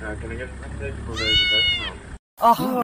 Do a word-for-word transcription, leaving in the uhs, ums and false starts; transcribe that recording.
Uh, can I get a message for the reservation? Oh.